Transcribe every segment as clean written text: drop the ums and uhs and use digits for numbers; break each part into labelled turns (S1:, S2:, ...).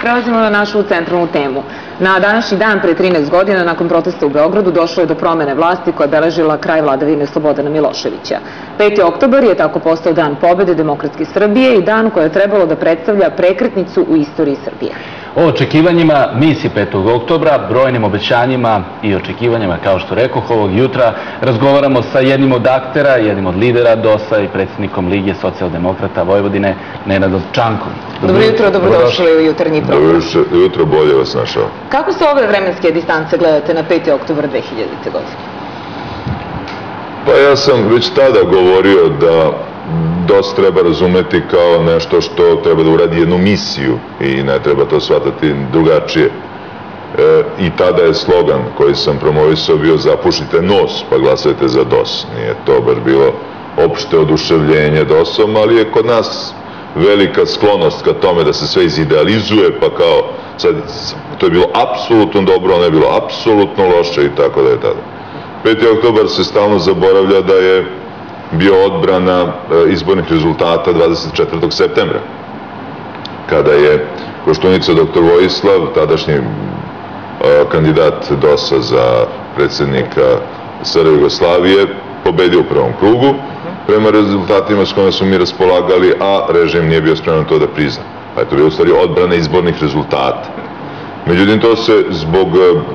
S1: Prelazimo na našu centralnu temu. Na današnji dan, pre 13 godina, nakon protesta u Beogradu, došlo je do promene vlasti koja je beležila kraj vladavine Slobodana Miloševića. 5. oktobar je tako postao dan pobede Demokratske Srbije i dan koje je trebalo da predstavlja prekretnicu u istoriji Srbije.
S2: O očekivanjima misije 5. oktobra, brojnim obećanjima i očekivanjima, kao što rekoh, ovog jutra razgovaramo sa jednim od aktera, jednim od lidera DOS-a i predsjednikom Lige socijaldemokrata Vojvodine, Nenadom Čankom.
S1: Dobro jutro, dobrodošli u jutarnji program.
S3: Dobro jutro, bolje vas našao.
S1: Kako se ove vremenske distance gledate na 5. oktobar 2000. godine?
S3: Pa ja sam već tada govorio da DOS treba razumeti kao nešto što treba da uradi jednu misiju i ne treba to shvatati drugačije. I tada je slogan koji sam promovisao bio zapušite nos pa glasajte za DOS. Nije to baš bilo opšte oduševljenje DOS-om, ali je kod nas velika sklonost ka tome da se sve izidealizuje, pa kao sad to je bilo apsolutno dobro, ono je bilo apsolutno loše i tako da je tada. 5. oktobar se stalno zaboravlja da je bio odbrana izbornih rezultata 24. septembra, kada je Koštunica dr. Vojislav, tadašnji kandidat DOS-a za predsjednika SR Jugoslavije, pobedio u prvom krugu, prema rezultatima s kojima smo mi raspolagali, a režim nije bio spreman to da prizna. Pa je to bio u stvari odbrana izbornih rezultata. Međutim, to se zbog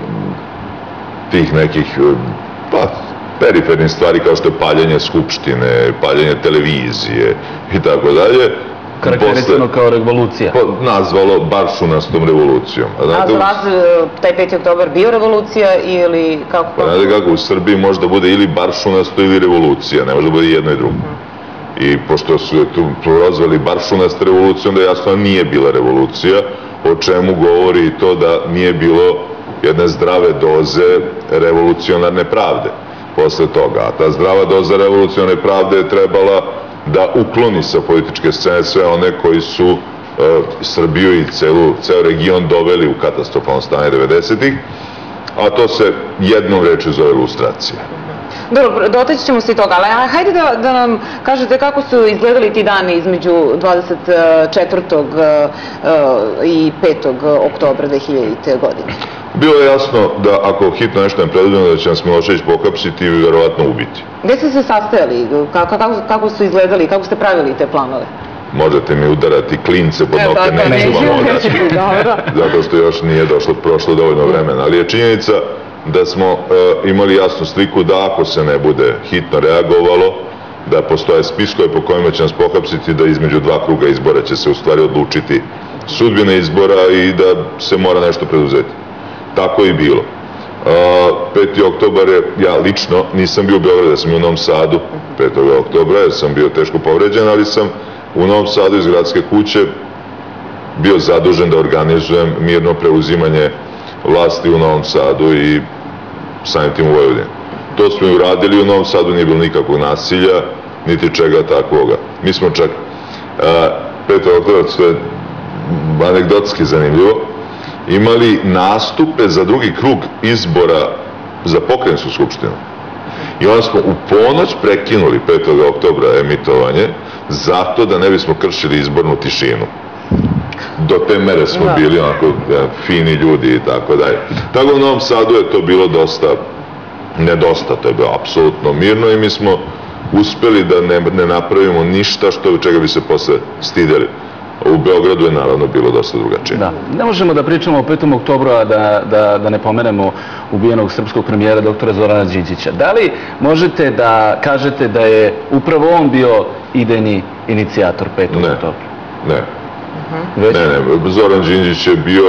S3: tih nekih perifernih stvari kao što je paljenje skupštine, paljenje televizije i tako dalje,
S2: karakterisano kao revolucija.
S3: Nazvalo baršunastom revolucijom.
S1: A za vas taj 5. oktobar bio revolucija ili kako?
S3: Pa znate kako, u Srbiji može da bude ili baršunasto ili revolucija, ne može da bude jedno i drugo. I pošto su tu prozvali baršunast revolucijom, da jasno nije bila revolucija, o čemu govori i to da nije bilo jedne zdrave doze revolucionarne pravde posle toga. A ta zdrava doza revolucionarne pravde je trebala da ukloni sa političke scene sve one koji su Srbiju i ceo region doveli u katastrofalno stanje 90-ih, a to se jednom rečju zove lustracija.
S1: Dobro, dotaći ćemo se i toga, ali hajde da nam kažete kako su izgledali ti dani između 24. i 5. oktobra 2000. godine.
S3: Bilo je jasno da ako hitno nešto ne predvidimo da će nas Milošević pohapsiti i verovatno ubiti.
S1: Gde ste se sastajali? Kako su izgledali? Kako ste pravili te planove?
S3: Možete mi udarati klince pod nokte, neću vam odati. Zato što još nije prošlo dovoljno vremena. Ali je činjenica da smo imali jasnu sliku da ako se ne bude hitno reagovalo, da postoje spiskove po kojima će nas pohapsiti, da između dva kruga izbora će se u stvari odlučiti sudbina izbora i da se mora nešto preduzeti. Tako je i bilo. 5. oktobar je, ja lično nisam bio u Beogradu, ja sam bio u Novom Sadu 5. oktobra, jer sam bio teško povređen, ali sam u Novom Sadu iz gradske kuće bio zadužen da organizujem mirno preuzimanje vlasti u Novom Sadu i samim tim u Vojvodini. To smo i uradili, u Novom Sadu nije bilo nikakvog nasilja, niti čega takvoga. Mi smo čak 5. oktobra, što je anegdotski zanimljivo, imali nastupe za drugi krug izbora za pokrajinsku skupštinu. I onda smo u ponoć prekinuli 5. oktobra emitovanje zato da ne bismo kršili izbornu tišinu. Do te mere smo bili onako fini ljudi i tako dalje. Tako u Novom Sadu je to bilo dosta, to je bilo apsolutno mirno i mi smo uspeli da ne napravimo ništa čega bi se posle stideli. U Beogradu je naravno bilo dosta drugačije.
S2: Da. Ne možemo da pričamo o 5. oktobru, a da ne pomenemo ubijenog srpskog premijera doktora Zorana Đinđića. Da li možete da kažete da je upravo on bio idejni inicijator 5. oktobra?
S3: Ne. Ne. Zoran Đinđić je bio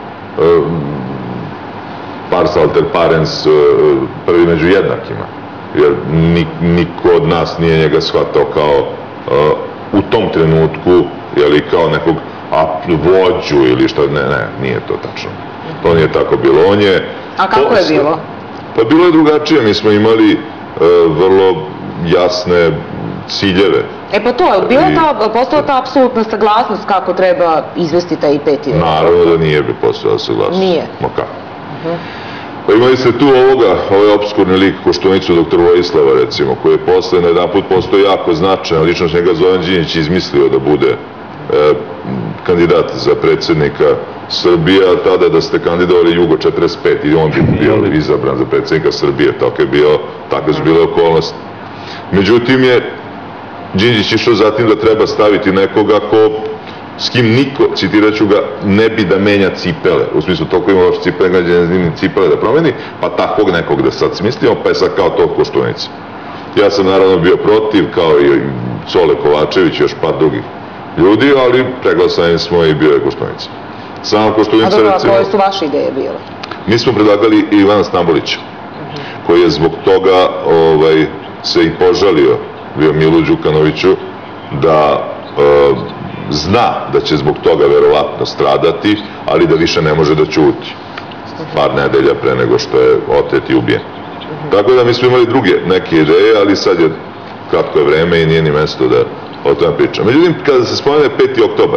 S3: pars alter parens, prvi među jednakima. Jer niko od nas nije njega shvatao kao u tom trenutku kao nekog vođu ili što, ne, nije to tačno. To nije tako bilo. On je...
S1: A kako je bilo?
S3: Pa bilo je drugačije, mi smo imali vrlo jasne ciljeve.
S1: Pa to je, postala ta apsolutna saglasnost kako treba izvesti taj 5.
S3: Naravno da nije bi postala saglasnost.
S1: Nije?
S3: Ma kako? Pa imali ste tu ovaj obskurni lik Koštunicu dr. Vojislava, recimo, koji je posle na jedan put postao jako značajan, ličnost njega Zoran Đinđić izmislio da bude kandidat za predsjednika Srbije, a tada da ste kandidovali Jugo 45 i on bi bio izabran za predsjednika Srbije, takve su bile okolnosti. Međutim je Đinđić išao zatim da treba staviti nekoga s kim niko, citirat ću ga, ne bi da menja cipele. U smislu, toliko ima loš cipele, ne cipele da promeni, pa takvog nekog da sad smislimo, pa je sad kao to Koštunica. Ja sam naravno bio protiv, kao i Cole Kovačević i još par drugih ljudi, ali preglasani smo i bio je Koštunica. Samo Koštunica, recimo...
S1: A dobro, a koje su vaše ideje bile?
S3: Mi smo predlagali Ivana Stambolića, koji je zbog toga se i požalio bio Milu Đukanoviću da zna da će zbog toga verovatno stradati, ali da više ne može da ćuti par nedelja pre nego što je otet i ubijen. Tako da mi smo imali druge neke ideje, ali sad je kratko je vreme i nije ni mesto da o tome pričam. Međutim, kada se spomene 5. oktobar,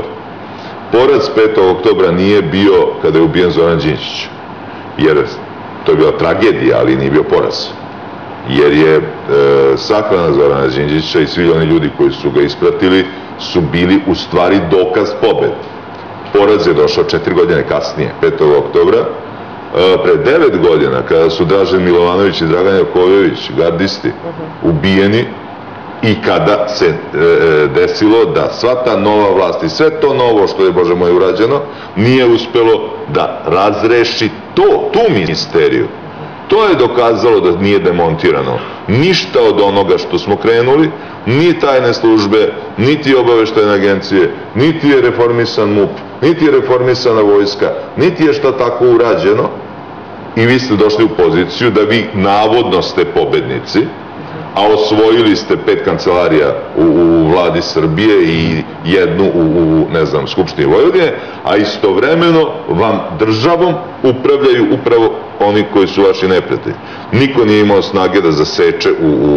S3: poraz 5. oktobra nije bio kada je ubijen Zoran Đinđić, jer to je bila tragedija, ali nije bio poraz. Jer je sahrana Zorana Đinđića i svi oni ljudi koji su ga ispratili su bili u stvari dokaz pobede. Poraz je došao 4 godine kasnije, 5. oktobra. Pre 9 godina, kada su Dražen Milovanović i Dragan Jakovljević, gardisti, ubijeni, i kada se desilo da sva ta nova vlast i sve to novo što je, Bože moj, urađeno, nije uspelo da razreši tu misteriju. To je dokazalo da nije demontirano ništa od onoga što smo krenuli, ni tajne službe, niti obaveštajne agencije, niti je reformisan MUP, niti je reformisana vojska, niti je šta tako urađeno, i vi ste došli u poziciju da vi navodno ste pobednici, a osvojili ste 5 kancelarija u vladi Srbije i jednu u, ne znam, Skupštini Vojvodine, a istovremeno vam državom upravljaju upravo oni koji su vaši neprijatelji. Niko nije imao snage da zaseče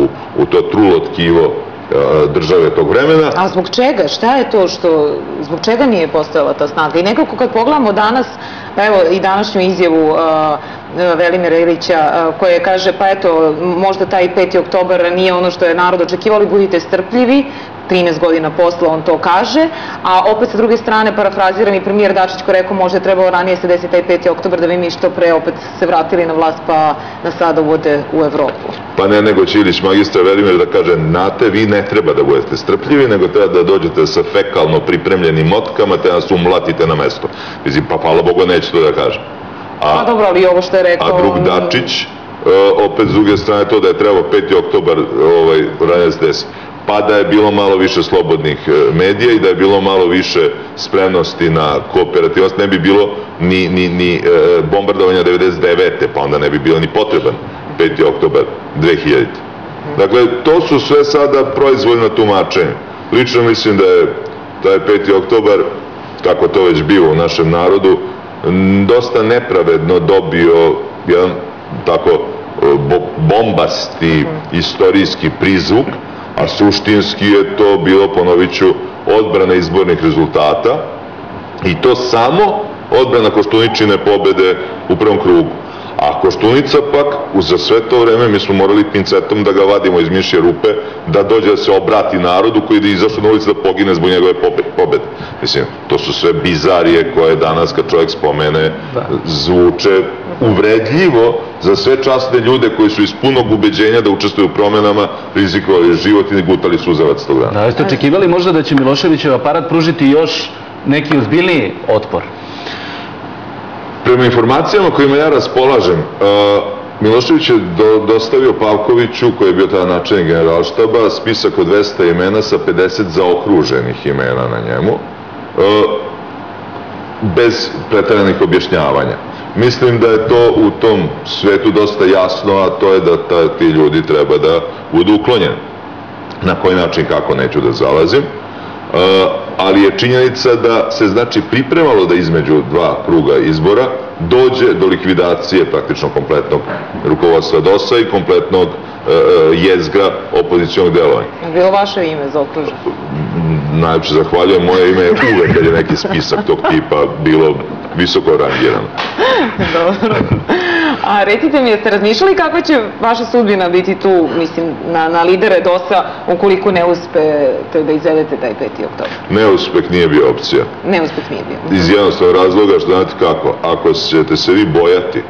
S3: u to trulo tkivo države tog vremena.
S1: A zbog čega? Šta je to zbog čega nije postojala ta snaga? I nekako kad pogledamo danas, evo i današnju izjavu Velimira Ilića, koje kaže, pa eto, možda taj 5. oktobar nije ono što je narod očekivali, budite strpljivi, 13 godina posle on to kaže, a opet sa druge strane, parafraziram i premijer Dačić koji rekao možda je trebalo ranije se desiti taj 5. oktobar da bi mi što pre opet se vratili na vlast pa nas sada uvode u Evropu.
S3: Pa ne, nego će Ilić magistra Velimir da kaže, znate, vi ne treba da budete strpljivi, nego treba da dođete sa fekalno pripremljenim motkama te nas umlatite na mesto. Mislim, pa hvala Bogu neće to da kaže.
S1: A dobro, ali ovo što je rekao...
S3: A drug Dačić, opet s druge strane to da je trebao 5. oktobar ranije se desi. Pa da je bilo malo više slobodnih medija i da je bilo malo više spremnosti na kooperativnost, ne bi bilo ni bombardovanja 99. pa onda ne bi bilo ni potreban 5. oktobar 2000. Dakle, to su sve sada proizvoljna tumačenja. Lično mislim da je taj 5. oktobar, kako to već biva u našem narodu, dosta nepravedno dobio jedan tako bombasti istorijski prizvuk, a suštinski je to bilo, ponovit ću, odbrana izbornih rezultata i to samo odbrana Koštuničine pobede u prvom krugu. A Koštunica pak, za sve to vreme, mi smo morali pincetom da ga vadimo iz mišje rupe, da dođe da se obrati narodu koji je izašao na ulicu da pogine zbog njegove pobede. Mislim, to su sve bizarije koje danas, kad čovjek spomene, zvuče uvredljivo za sve časne ljude koji su iz punog ubeđenja da učestvuju u promenama, rizikovali život i gutali suzavac tog dana.
S2: Da, jeste očekivali možda da će Miloševićev aparat pružiti još neki ozbiljniji otpor?
S3: Prema informacijama kojima ja raspolažem, Milošević je dostavio Pavkoviću, koji je bio tada načelnik Generalštaba, spisak od 200 imena sa 50 zaokruženih imena na njemu, bez preteranih objašnjavanja. Mislim da je to u tom svetu dosta jasno, a to je da ti ljudi treba da budu uklonjeni. Na koji način, kako, neću da zalazim. Ali je činjenica da se znači pripremalo da između 2 kruga izbora dođe do likvidacije praktično kompletnog rukovodstva DOS-a i kompletnog jezgra opozicionog delovanja.
S1: Je bilo vaše ime zaokruženo?
S3: najlepše zahvaljujem. Moje ime je uvek, kad je neki spisak tog tipa, bilo visoko rangirano.
S1: Dobro. A recite mi, jeste razmišljali kakva će vaša sudbina biti tu, mislim, na lidere DOS-a, ukoliko ne uspete da izvedete taj 5. oktobar?
S3: Neuspeh nije bio opcija.
S1: Neuspeh nije bio.
S3: Iz jednostavnog razloga, što znate kako, ako ćete se vi bojati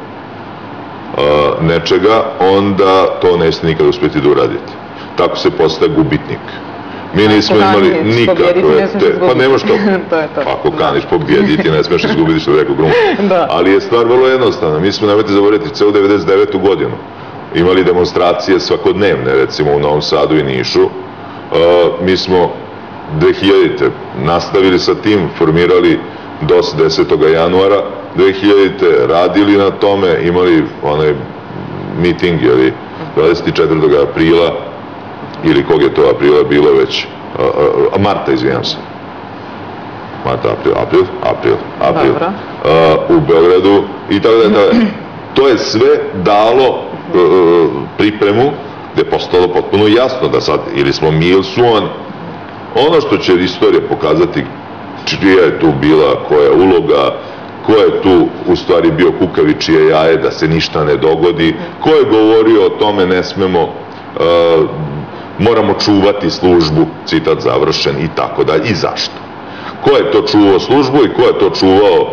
S3: nečega, onda to nećete nikad uspjeti da uradite. Tako se postaje gubitnik. Mi nismo imali nikakve... Pa nema što. Ako kaniš pobjediti, ne smiješ izgubiti, što bi rekao Grum. Ali je stvar vrlo jednostavna. Mi smo, nemojte zaboraviti, celu 99. godinu imali demonstracije svakodnevne, recimo u Novom Sadu i Nišu. Mi smo 2000. nastavili sa tim, formirali DOS 10. januara 2000. radili na tome, imali onaj miting 24. aprila, ili kog je to aprila bilo već, marta, izvinjam se. Marta, april. U Beogradu i tako da. To je sve dalo pripremu gde je postalo potpuno jasno da sad ili smo mi ili su oni. Ono što će istorija pokazati čija je tu bila, koja je uloga, ko je tu u stvari bio kukavičije jaje da se ništa ne dogodi, ko je govorio o tome ne smemo, moramo čuvati službu, citat završen i tako dalje, i zašto. Ko je to čuvao službu i ko je to čuvao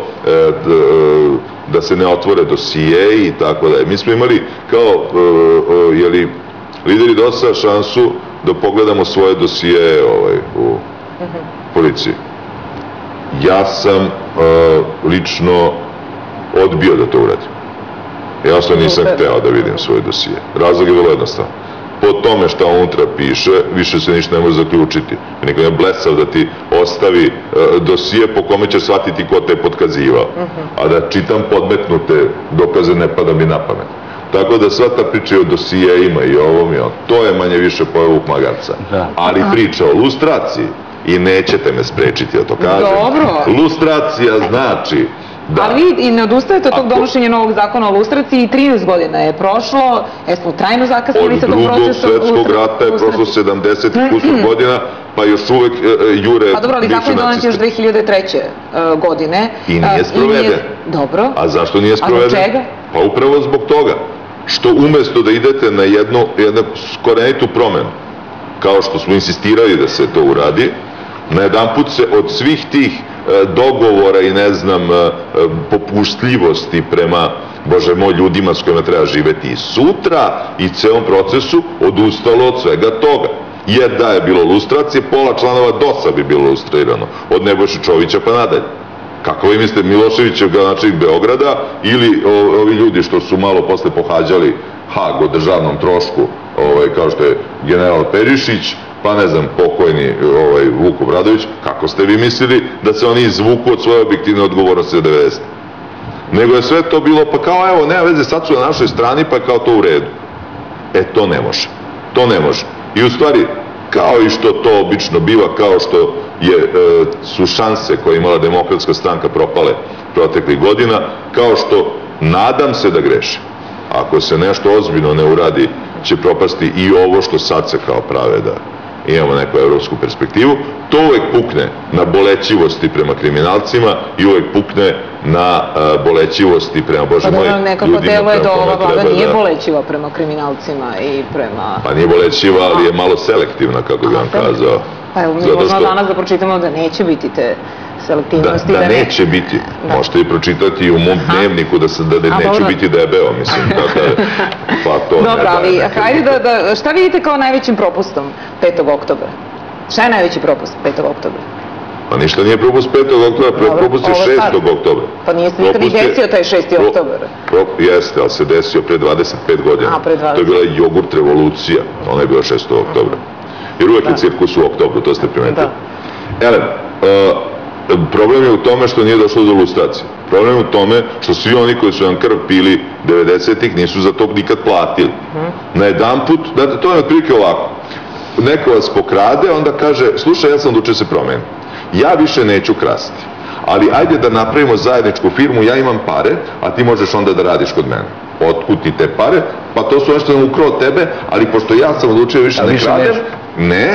S3: da se ne otvore dosije i tako dalje. Mi smo imali kao lideri DOS-a šansu da pogledamo svoje dosije u policiji. Ja sam lično odbio da to uradim. Ja nisam hteo da vidim svoje dosije. Razlog je vrlo jednostavan. Po tome šta unutra piše, više se ništa ne može zaključiti. Neko je blesav da ti ostavi dosije po kome ćeš shvatiti ko te je potkazivao. A da čitam podmetnute dokaze ne pada mi na pamet. Tako da sva ta priča o dosijejima i ovom i on, to je manje više pojeo Vuk Magarca. Ali priča o lustraciji, i nećete me sprečiti da to kažem.
S1: Dobro.
S3: Lustracija znači da...
S1: Ali vi i ne odustajete od tog donošenja novog zakona o lustraciji i 13 godina je prošlo, jesmo trajno zakasnili sa tog procesa...
S3: Od drugog svetskog rata je prošlo 70 kusur godina, pa još uvek jure...
S1: Pa dobro, ali zakon je donet još 2003. godine.
S3: I nije sproveden.
S1: Dobro.
S3: A zašto nije sproveden?
S1: A zbog čega?
S3: Pa upravo zbog toga što umesto da idete na jednu korenitu promenu, kao što smo insistirali da se to uradi, najedanput se od svih tih dogovora i ne znam popustljivosti prema, Bože moj, ljudima s kojima treba živeti i sutra i celom procesu odustalo od svega toga. Jer da je bilo lustracije, pola članova DOS-a bi bilo lustrirano, od Nebojše Čovića pa nadalje. Kako vi mislite, Miloševićev gradonačelnik Beograda ili ovi ljudi što su malo posle pohađali Hag o državnom trošku, kao što je general Perišić, pa ne znam, pokojni Vuk Obradović, kako ste vi mislili da se oni izvuku od svoje objektivne odgovornosti za 90. Nego je sve to bilo, pa kao evo, nema veze, sad su na našoj strani, pa je kao to u redu. To ne može. To ne može. I u stvari, kao i što to obično biva, kao što su šanse koje je imala Demokratska stranka propale proteklih godina, kao što nadam se da grešim. Ako se nešto ozbiljno ne uradi, će propasti i ovo što sad se kao prave da imamo neku evropsku perspektivu. To uvek pukne na bolećivosti prema kriminalcima i uvek pukne na bolećivosti prema, Bože moj, ljudima.
S1: Nekako deluje da ova vlada nije bolećiva prema kriminalcima i prema...
S3: Pa nije bolećiva, ali je malo selektivna, kako bi vam kazao.
S1: Pa evo, mi možemo danas da pročitamo da neće biti te selektivnosti.
S3: Da neće biti. Možete i pročitati i u mom dnevniku da neću biti debeo, mislim.
S1: Dobro, ali hajde da, šta vidite kao najvećim propustom 5. oktobra? Šta je najveći propust 5. oktobra?
S3: Pa ništa nije propust 5. oktobra, propust je 6. oktobra.
S1: Pa nije se nikad i desio taj 6. oktobar.
S3: Jeste, ali se desio pre 25 godina. To je bila jogurt revolucija, ona je bila 6. oktobra. Jer uvek je cirkus u oktobru, to ste primetili. Elem, problem je u tome što nije došlo do lustracije. Problem je u tome što svi oni koji su nam krv pili 90-ih nisu za to nikad platili. Najedanput, znate, to je otprilike ovako. Neko vas pokrade, onda kaže, slušaj, ja sam odlučio se promenim. Ja više neću krasti. Ali ajde da napravimo zajedničku firmu, ja imam pare, a ti možeš onda da radiš kod mene. Otkud ti te pare? Pa to su ono što sam ukrao od tebe, ali pošto ja sam odlučio više ne kradem, ne,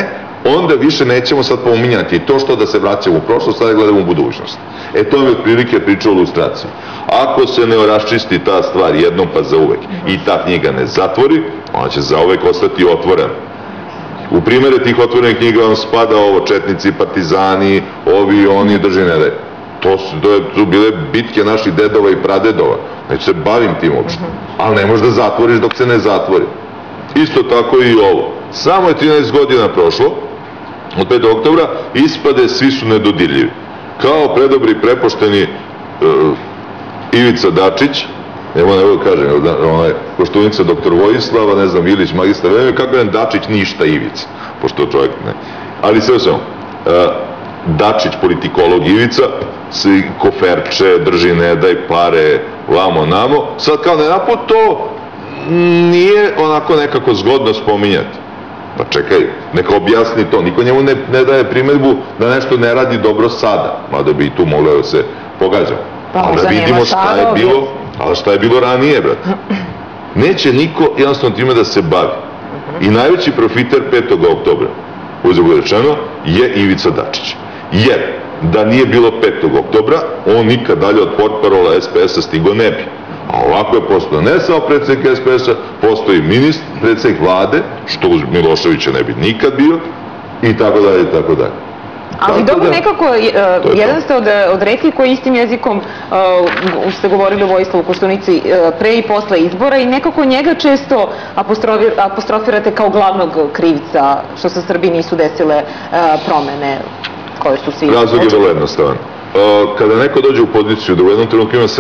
S3: onda više nećemo sad pominjati to što da se vraćamo u prošlost, sada gledamo u budućnost. To mi otprilike priča o ilustraciji. Ako se ne raščisti ta stvar jednom pa zauvek i ta knjiga ne zatvori, ona će zauvek ostati otvorena. U primere tih otvorenih knjiga vam spada ovo četnici, partizani, ovi, oni, drži ne daj. To su bile bitke naših dedova i pradedova. Neću se bavim tim uopšte. Ali ne možeš da zatvoriš dok se ne zatvori. Isto tako i ovo. Samo je 13 godina prošlo, od 5. oktobra, ispade svi su nedodirljivi. Kao predobri, prepošteni Ivica Dačić, evo ne da kažem, Koštunica, doktor Vojislava, ne znam, Ilić, magistar Vreme, kako je Dačić ništa Ivica, pošto čovjek ne. Ali sve sve Dačić, politikolog Ivica, svi koferče, drži ne daj pare, vamo namo, sad kao nenapod to nije onako nekako zgodno spominjati. Pa čekaj, neka objasni to, niko njemu ne daje primedbu da nešto ne radi dobro sada, mada bi i tu moglo da se pogađa. Ali da vidimo šta je bilo, ali šta je bilo ranije, brate. Neće niko jednostavno time da se bavi. I najveći profiter 5. oktobra, uzgled rečeno, je Ivica Dačić. Jer da nije bilo 5. oktobra, on nikad dalje od portparola SPS-a stigo ne bi. A ovako je postao ne samo predsjednik SPS-a, postoji ministar, predsjednik vlade, što uz Miloševića ne bi nikad bio, i tako dalje, i tako dalje.
S1: Ali dobro, nekako, jedan ste od retkih koji istim jezikom ste govorili o Vojislavu Koštunici pre i posle izbora i nekako njega često apostrofirate kao glavnog krivca što se Srbiji nisu desile promene koje su svi...
S3: Razlog je vrlo jednostavan. Kada neko dođe u poziciju da u jednom trenutku ima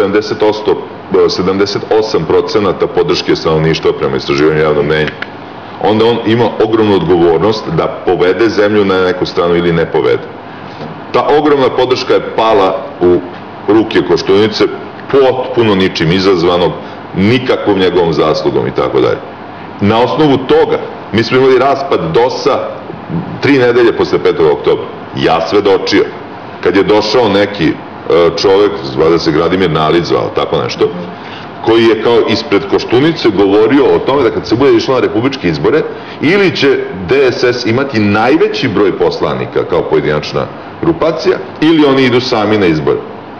S3: 78% podrške stanovništva prema istraživanju javnog mnjenja, onda on ima ogromnu odgovornost da povede zemlju na neku stranu ili ne povede. Ta ogromna podrška je pala u ruke Koštunice, potpuno ničim izazvanog, nikakvom njegovom zaslugom i tako dalje. Na osnovu toga mi smo imali raspad DOS-a 3 nedelje posle 5. oktobra. Ja svedočio. Kad je došao neki čovek, zvada se Gradimir Nalić zvao, tako nešto, koji je kao ispred Koštunice govorio o tome da kad se bude išlo na republičke izbore, ili će DSS imati najveći broj poslanika kao pojedinačna grupacija, ili oni idu sami na izbore.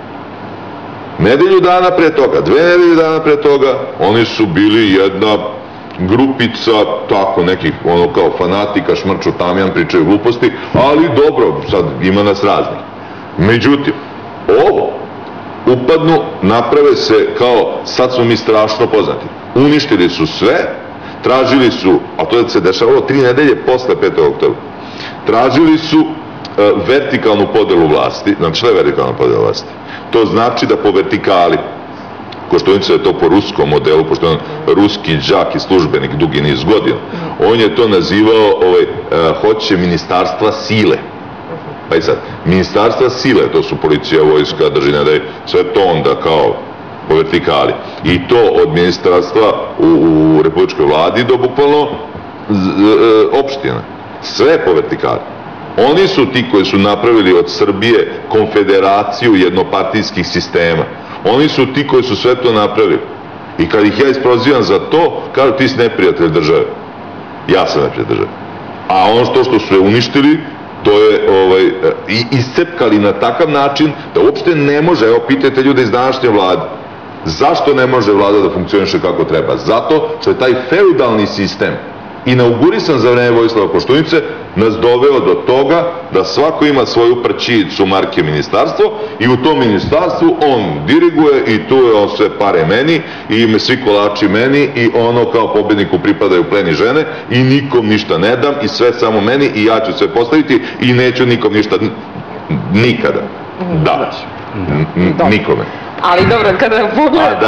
S3: Nedelju dana pre toga, 2 nedelje dana pre toga, oni su bili jedna grupica, tako nekih, ono kao fanatika, šmrču tamjan, pričaju gluposti, ali dobro, sad ima nas raznih. Međutim, ovo upadnu, naprave se kao, sad smo mi strašno poznati. Uništili su sve, tražili su, a to je se dešavalo 3 nedelje posle 5. oktobra, tražili su vertikalnu podelu vlasti. Znači, šta je vertikalna podela vlasti? To znači da po vertikali, Koštunica je to po ruskom modelu, pošto je on ruski đak i službenik dugi niz godina, on je to nazivao, hoće ministarstva sile. Pa i sad, ministarstva sile, to su policija, vojska, drži ne daj, sve to onda kao po vertikali. I to od ministarstva u republičkoj vladi do bukvalno opština. Sve po vertikali. Oni su ti koji su napravili od Srbije konfederaciju jednopartijskih sistema. Oni su ti koji su sve to napravili. I kad ih ja isprozivam za to, kažu ti si neprijatelj države. Ja sam neprijatelj države. A ono što su je uništili, to je iscepkali na takav način da uopšte ne može, evo pitajte ljude iz današnje vlade, zašto ne može vlada da funkcioniše kako treba? Zato što je taj feudalni sistem inaugurisan za vreme Vojislava Koštunice nas doveo do toga da svako ima svoju prćicu marke ministarstvo i u tom ministarstvu on diriguje i tu je on sve pare meni i svi kolači meni i ono kao pobedniku pripadaju pleni žene i nikom ništa ne dam i sve samo meni i ja ću sve postaviti i neću nikom ništa nikada dati. Nikome.
S1: Ali dobro, kada pogledate...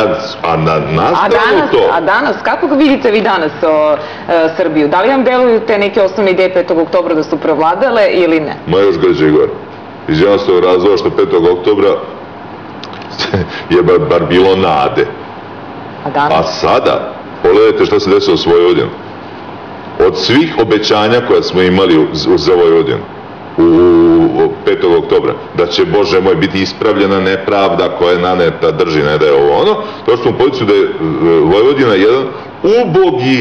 S1: A danas, kako vidite vi danas Srbiju? Da li vam deluju te neke osnovne ideje 5. oktobra da su prevladale ili ne?
S3: Ma još gađe gore. Iz jednostavnog razloga što 5. oktobra je bar bilo nade. A sada, pogledajte šta se desilo s Vojvodinom. Od svih obećanja koja smo imali za Vojvodinu, u 5. oktobra, da će, Bože moj, biti ispravljena nepravda koja je naneta, drži, ne da je ovo ono, to što smo u poziciju da je Vojvodina jedan ubogi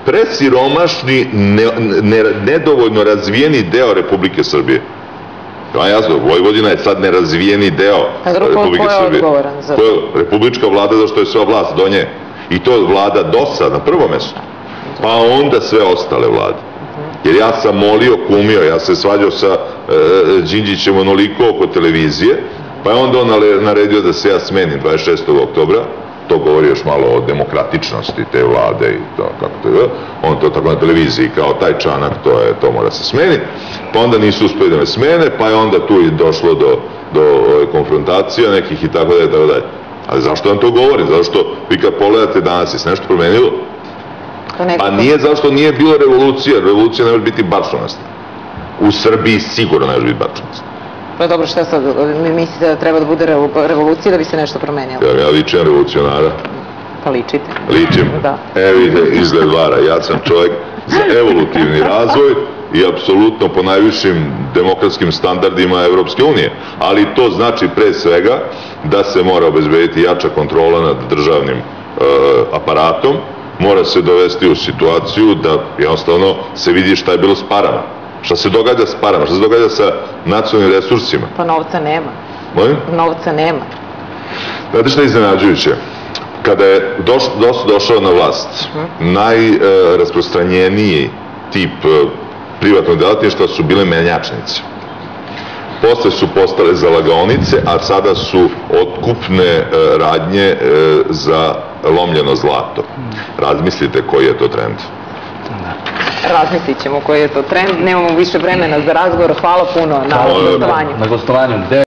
S3: presiromašni, nedovoljno razvijeni deo Republike Srbije. Ja, jasno, Vojvodina je sad nerazvijeni deo Republike Srbije.
S1: Ko je odgovoran za to?
S3: Republička vlada, zašto je sva vlast do nje. I to vlada DOS-a na prvo mesto. Pa onda sve ostale vlade. Jer ja sam molio, kumio, ja se svađao sa Đinđićem onoliko oko televizije, pa je onda on naredio da se ja smenim 26. oktobra. To govori još malo o demokratičnosti te vlade i to, kako to je. On to tako na televiziji kao taj Čanak, to mora se smeniti. Pa onda nisu uspeli da me smene, pa je onda tu i došlo do konfrontacija nekih i tako dalje, tako dalje. Ali zašto vam to govorim? Zato što vi kad pogledate danas, je se nešto promenilo? Pa nije zašto nije bilo revolucija. Revolucija ne može biti bačonasta. U Srbiji sigurno ne može biti bačonasta.
S1: Pa dobro, šta sad, mislite da treba da bude revolucija da bi se nešto promenilo?
S3: Ja ličim revolucionara.
S1: Pa ličite.
S3: Ličim. Vidite, izgled vara. Ja sam čovjek za evolutivni razvoj i apsolutno po najvišim demokratskim standardima Evropske unije. Ali to znači pre svega da se mora obezbediti jača kontrola nad državnim aparatom, mora se dovesti u situaciju da jednostavno se vidi šta je bilo s parama. Šta se događa s parama, šta se događa sa nacionalnim resursima.
S1: Pa novca nema.
S3: Mojim?
S1: Novca nema.
S3: Znate šta je iznenađujuće? Kada je došao na vlast, najrasprostranjeniji tip privatnog delatništva su bile menjačnice. Posle su postale zalagaonice, a sada su otkupne radnje za lomljeno zlato. Razmislite koji je to trend.
S1: Razmislit ćemo koji je to trend. Nemamo više vremena za razgovor. Hvala puno na gostovanju.